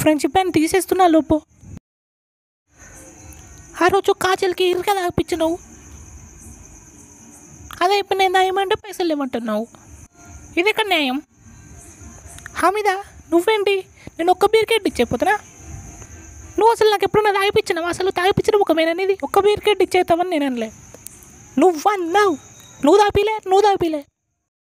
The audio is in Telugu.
ఫ్రెండ్షిప్ అని తీసేస్తున్నా లోపు. ఆ రోజు కాజల్కి ఇరుగా తాగిపించినావు, అదే ఇప్పుడు నేను తాగమంటే పైసలు లేమంటున్నావు. ఇది ఎక్కడ న్యాయం? హామీదా నువ్వేంటి, నేను ఒక్క బీర్కెట్ ఇచ్చేపోతున్నా? నువ్వు అసలు నాకు ఎప్పుడన్నా తాగిపించినావు? అసలు తాగిపించిన ముఖమేననేది? ఒక్క బీర్కెట్ ఇచ్చేస్తావని నేను అనలే. నువ్వు తాపిలే.